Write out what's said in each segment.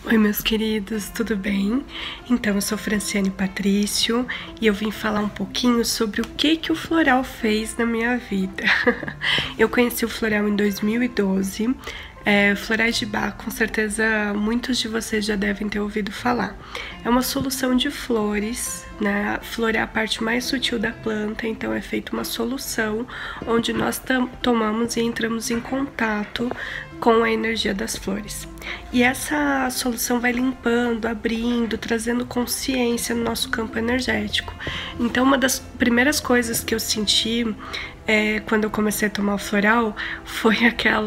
Oi, meus queridos, tudo bem? Então, eu sou Franciane Patrício e eu vim falar um pouquinho sobre o que o floral fez na minha vida. Eu conheci o floral em 2012. Florais de Bach, com certeza muitos de vocês já devem ter ouvido falar. É uma solução de flores, né? A flor é a parte mais sutil da planta, então é feita uma solução onde nós tomamos e entramos em contato com a energia das flores. E essa solução vai limpando, abrindo, trazendo consciência no nosso campo energético. Então, uma das primeiras coisas que eu senti quando eu comecei a tomar o floral foi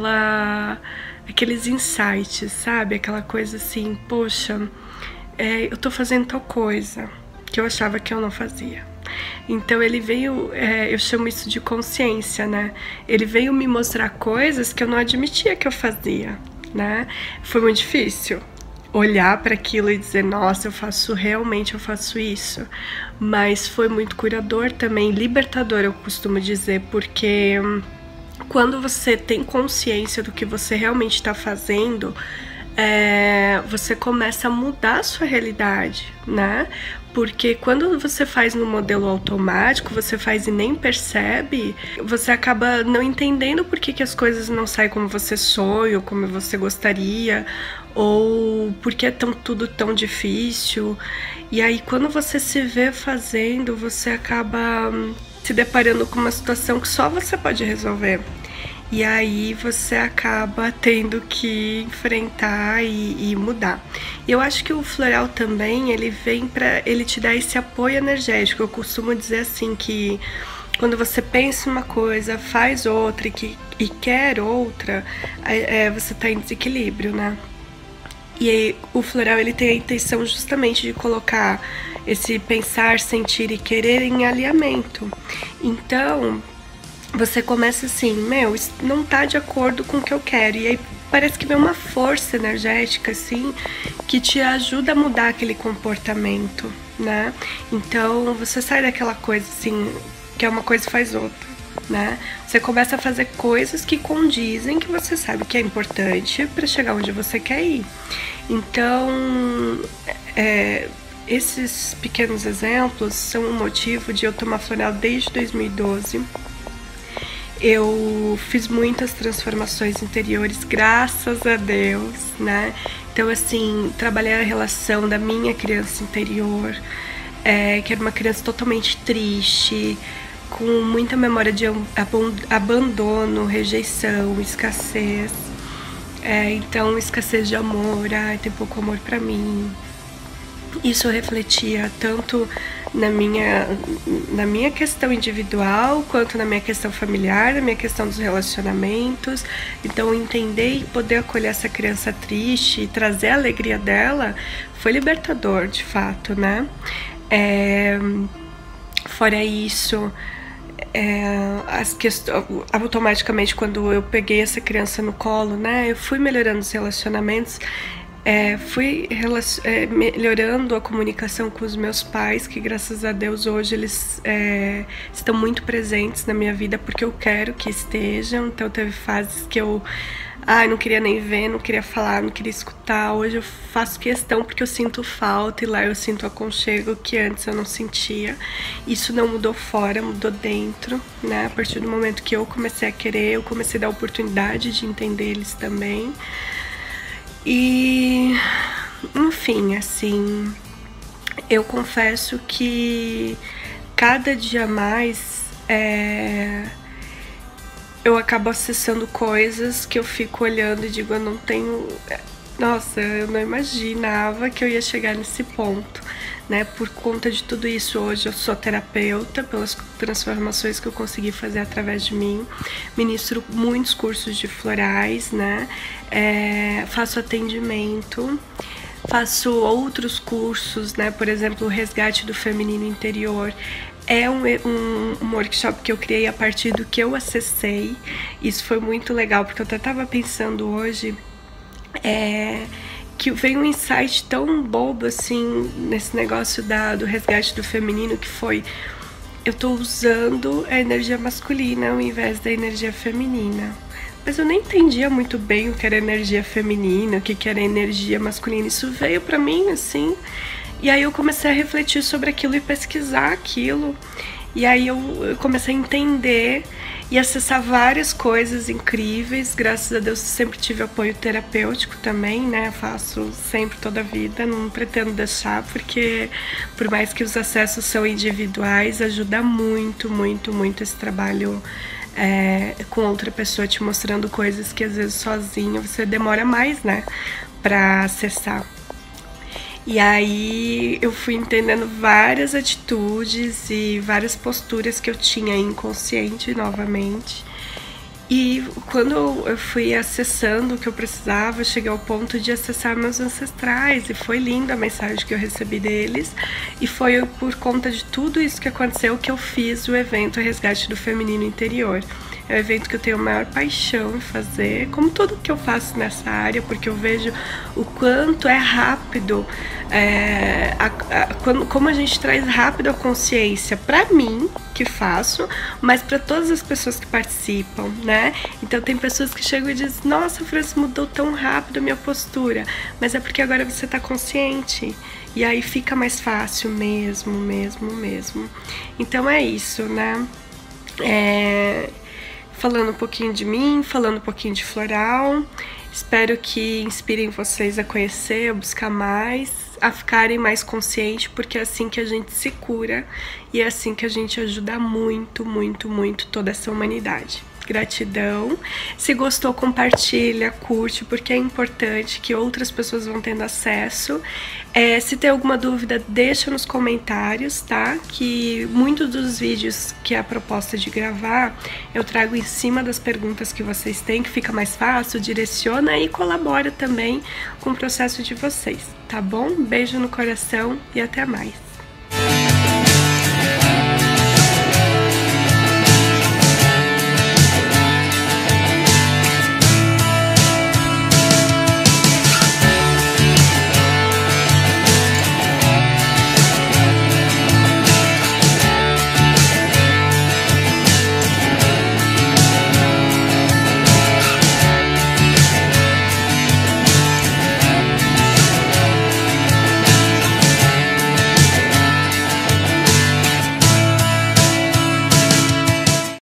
aqueles insights, sabe? Aquela coisa assim, poxa, eu tô fazendo tal coisa que eu achava que eu não fazia. Então ele veio, eu chamo isso de consciência, né? Ele veio me mostrar coisas que eu não admitia que eu fazia, né? Foi muito difícil olhar para aquilo e dizer, nossa, eu faço isso. Mas foi muito curador também, libertador, eu costumo dizer, porque quando você tem consciência do que você realmente está fazendo, você começa a mudar a sua realidade, né? Porque quando você faz no modelo automático, você faz e nem percebe, você acaba não entendendo por que as coisas não saem como você sonha, ou como você gostaria, ou porque é tudo tão difícil. E aí quando você se vê fazendo, você acaba se deparando com uma situação que só você pode resolver. E aí você acaba tendo que enfrentar e mudar. E eu acho que o floral também, ele vem para ele te dar esse apoio energético. Eu costumo dizer assim que quando você pensa uma coisa, faz outra e quer outra, você tá em desequilíbrio, né? E aí, o floral, ele tem a intenção justamente de colocar esse pensar, sentir e querer em alinhamento. Então, você começa assim, isso não tá de acordo com o que eu quero. E aí parece que vem uma força energética, assim, que te ajuda a mudar aquele comportamento, né? Então, você sai daquela coisa, assim, que é uma coisa e faz outra, né? Você começa a fazer coisas que condizem, que você sabe que é importante para chegar onde você quer ir. Então, esses pequenos exemplos são um motivo de eu tomar floral desde 2012. Eu fiz muitas transformações interiores, graças a Deus, né? Então, assim, trabalhei a relação da minha criança interior, que era uma criança totalmente triste, com muita memória de abandono, rejeição, escassez. Então, escassez de amor, tem pouco amor pra mim. Isso refletia tanto na minha questão individual, quanto na minha questão familiar, na minha questão dos relacionamentos. Então, entender e poder acolher essa criança triste e trazer a alegria dela foi libertador, de fato, né? Fora isso, automaticamente, quando eu peguei essa criança no colo, né, eu fui melhorando os relacionamentos. Fui melhorando a comunicação com os meus pais, que graças a Deus hoje eles estão muito presentes na minha vida, porque eu quero que estejam. Então teve fases que eu não queria nem ver, não queria falar, não queria escutar. Hoje eu faço questão porque eu sinto falta, e lá eu sinto aconchego que antes eu não sentia. Isso não mudou fora, mudou dentro, né? A partir do momento que eu comecei a querer, eu comecei a dar oportunidade de entender eles também. E, enfim, assim, eu confesso que cada dia mais eu acabo acessando coisas que eu fico olhando e digo, eu não tenho... Nossa, eu não imaginava que eu ia chegar nesse ponto, né? Por conta de tudo isso, hoje eu sou terapeuta, pelas transformações que eu consegui fazer através de mim. Ministro muitos cursos de florais, né? Faço atendimento, faço outros cursos, né? Por exemplo, o Resgate do Feminino Interior. É um workshop que eu criei a partir do que eu acessei. Isso foi muito legal, porque eu até estava pensando hoje que veio um insight tão bobo assim nesse negócio do resgate do feminino, que foi: eu tô usando a energia masculina ao invés da energia feminina. mas eu nem entendia muito bem o que era energia feminina, o que era energia masculina. Isso veio pra mim, assim, e aí eu comecei a refletir sobre aquilo e pesquisar aquilo. E aí eu comecei a entender e acessar várias coisas incríveis. Graças a Deus sempre tive apoio terapêutico também, né? Faço sempre, toda a vida, não pretendo deixar, porque por mais que os acessos são individuais, ajuda muito, muito, muito esse trabalho com outra pessoa te mostrando coisas que às vezes sozinho você demora mais, né? Pra acessar. E aí eu fui entendendo várias atitudes e várias posturas que eu tinha inconsciente novamente. E quando eu fui acessando o que eu precisava, eu cheguei ao ponto de acessar meus ancestrais. E foi linda a mensagem que eu recebi deles. E foi por conta de tudo isso que aconteceu que eu fiz o evento Resgate do Feminino Interior. É um evento que eu tenho a maior paixão em fazer, como tudo que eu faço nessa área, porque eu vejo o quanto é rápido, como a gente traz rápido a consciência para mim, que faço, mas para todas as pessoas que participam, né? Então tem pessoas que chegam e dizem, nossa, Francis, mudou tão rápido a minha postura, mas é porque agora você tá consciente, e aí fica mais fácil mesmo. Então é isso, né? Falando um pouquinho de mim, falando um pouquinho de floral. Espero que inspirem vocês a conhecer, a buscar mais, a ficarem mais conscientes, porque é assim que a gente se cura e é assim que a gente ajuda muito, muito, muito toda essa humanidade. Gratidão. Se gostou, compartilha, curte, porque é importante que outras pessoas vão tendo acesso. Se tem alguma dúvida, deixa nos comentários, tá? Que muitos dos vídeos que é a proposta de gravar, eu trago em cima das perguntas que vocês têm, que fica mais fácil, direciona e colabora também com o processo de vocês, tá bom? Beijo no coração e até mais.